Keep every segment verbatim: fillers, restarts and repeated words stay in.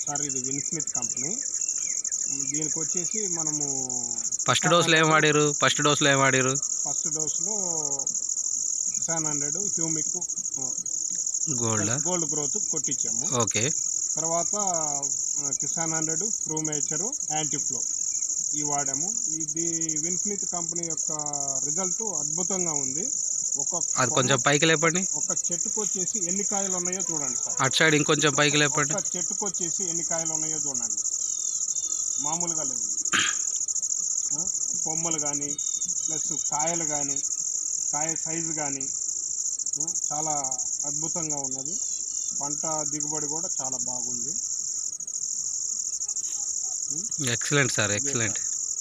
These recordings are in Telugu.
సార్ ఇది విన్స్మిత్ కంపెనీ. దీనికి వచ్చేసి మనము ఫస్ట్ డోస్లో ఏం వాడారు ఫస్ట్ డోస్లో ఏం వాడారు ఫస్ట్ డోస్లో Kisan hundred humic gold gold growth కొట్టించాము. ఓకే. తర్వాత కిసాన్ హండ్రెడ్ ఫ్రూ మేచరు యాంటీఫ్లో ఇవి వాడాము. ఇది విన్స్మిత్ కంపెనీ యొక్క రిజల్ట్ అద్భుతంగా ఉంది. ఒక అది కొంచెం పైకి లేపండి. ఒక చెట్టుకు వచ్చేసి ఎన్ని కాయలు ఉన్నాయో చూడండి సార్. అటు సైడ్ ఇంకొంచెం పైకి లేపండి. ఒక చెట్టుకు వచ్చేసి ఎన్ని కాయలు ఉన్నాయో చూడండి. మామూలుగా లేదు. కొమ్మలు కానీ ప్లస్ కాయలు కానీ కాయ సైజు కానీ చాలా అద్భుతంగా ఉన్నది. పంట దిగుబడి కూడా చాలా బాగుంది. Excellent sir, excellent.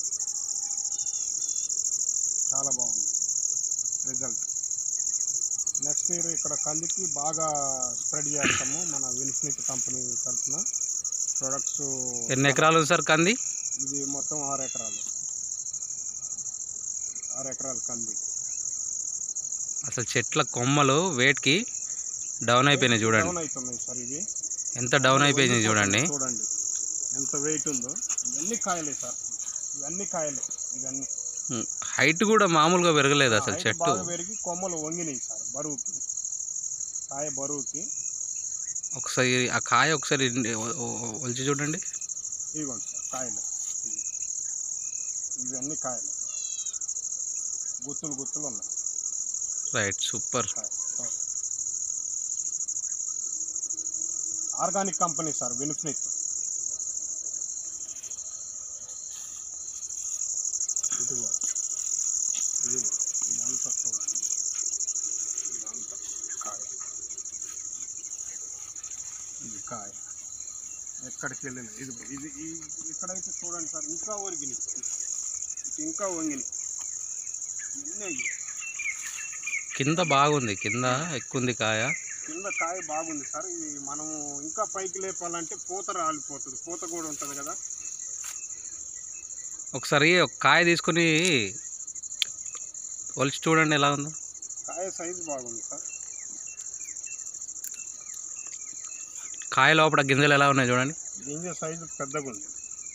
చాలా బాగుంది రిజల్ట్. నెక్స్ట్ ఇయర్ ఇక్కడ కందికి బాగా స్ప్రెడ్ చేస్తాము మన విన్స్మిత్ కంపెనీ తరఫున ప్రొడక్ట్స్. ఎన్ని ఎకరాలు ఉంది సార్ కంది? ఇది మొత్తం ఆరు ఎకరాలు ఆరు ఎకరాలు కంది. అసలు చెట్ల కొమ్మలు వేట్కి డౌన్ అయిపోయినాయి చూడండి. డౌన్ అవుతున్నాయి సార్. ఇవి ఎంత డౌన్ అయిపోయినాయి చూడండి. చూడండి ఎంత వెయిట్ ఉందో. ఇవన్నీ కాయలే సార్, ఇవన్నీ కాయలే. ఇవన్నీ హైట్ కూడా మామూలుగా పెరగలేదు అసలు. చెట్టు బాగా పెరిగి కొమ్మలు వంగినాయి సార్ బరువుకి, కాయ బరువుకి. ఒకసారి ఆ కాయ ఒకసారి ఒలిచి చూడండి. ఇదిగోండి సార్ కాయలు. ఇవన్నీ కాయలు గుత్తులు గుత్తులు ఉన్నాయి. Right, super. Organic company sir Winsmith. ఇది కూడా ఇది ఇదంతా చూడండి. ఇదంతా కాయ, ఇది కాయ ఎక్కడికి వెళ్ళిన ఇది ఇది ఇక్కడైతే చూడండి సార్ ఇంకా ఒరిగినాయి, ఇంకా వంగినాయి. కింద బాగుంది, కింద ఎక్కువ ఉంది కాయ. కింద కాయ బాగుంది సార్. ఇది మనము ఇంకా పైకి లేపాలంటే పూత రాలిపోతుంది. పూత కూడా ఉంటుంది కదా. ఒకసారి ఒక కాయ తీసుకుని ఒలిచి చూడండి ఎలా ఉందో. కాయ సైజు బాగుంది సార్. కాయ లోపల గింజలు ఎలా ఉన్నాయి చూడండి. గింజ సైజు పెద్దగా ఉంది.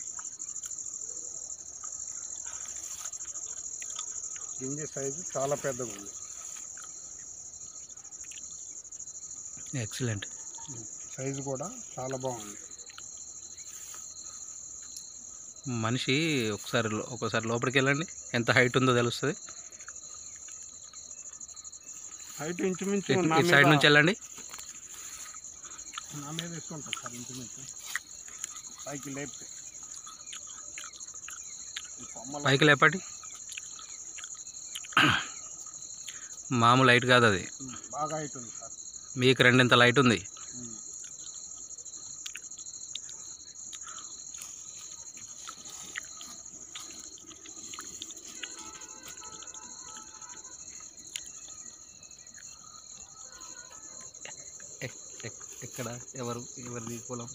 గింజ సైజు చాలా పెద్దగా ఉంది. ఎక్సలెంట్. సైజు కూడా చాలా బాగుంది. మనిషి ఒకసారి ఒకసారి లోపలికి వెళ్ళండి, ఎంత హైట్ ఉందో తెలుస్తుంది. హైట్ ఇంచుమించు ఇటు సైడ్ నుంచి వెళ్ళండి. నా మీద వేసుకుంటారు సార్. ఇంచుమించు పైకి లేపితే పైకి లేపండి. మామూలు లైట్ కాదు అది, బాగా హైట్ ఉంది సార్. మీకు రెండింత లైట్ ఉంది. ఎక్కడ ఎవరు ఎవరిది పొలం?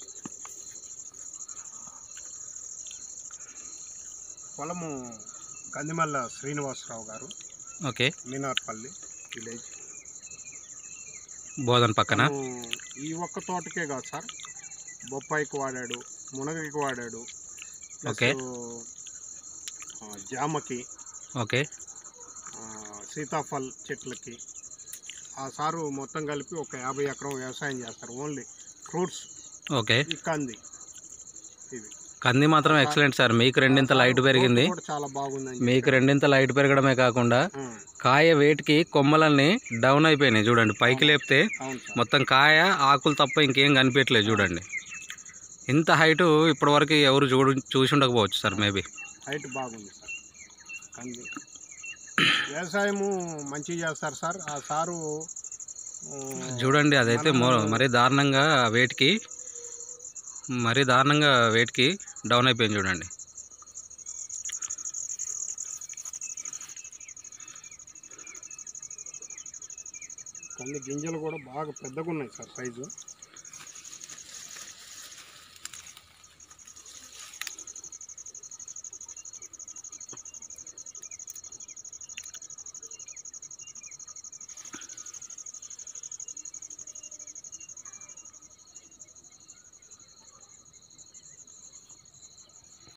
పొలము కందిమల్ల శ్రీనివాసరావు గారు. ఓకే. మీనార్పల్లి విలేజ్, బోధన పక్కన. ఈ ఒక్క తోటకే కాదు సార్, బొప్పాయికి వాడాడు, మునగకి వాడాడు, ఓకే, జామకి, ఓకే, సీతాఫల్ చెట్లకి. ఆ సారు మొత్తం కలిపి ఒక యాభై ఎకరం వ్యవసాయం చేస్తారు. Only fruits. ఓకే. కంది ఇవి కంది మాత్రం ఎక్సలెంట్ సార్. మీకు రెండింత లైట్ పెరిగింది. చాలా బాగుంది. మీకు రెండింత లైట్ పెరగడమే కాకుండా కాయ వేటికి కొమ్మలన్నీ డౌన్ అయిపోయినాయి చూడండి. పైకి లేపితే మొత్తం కాయ ఆకులు తప్ప ఇంకేం కనిపించలేదు చూడండి. ఇంత హైటు ఇప్పటివరకు ఎవరు చూడు చూసి ఉండకపోవచ్చు సార్. మేబీ హైట్ బాగుంది సార్. కంది వ్యవసాయము మంచిగా చేస్తారు సార్. ఆ సారు చూడండి, అదైతే మరీ దారుణంగా వేటికి మరీ దారుణంగా వేటికి డౌన్ అయిపోయింది చూడండి. కంది గింజలు కూడా బాగా పెద్దగా ఉన్నాయి సార్ సైజు.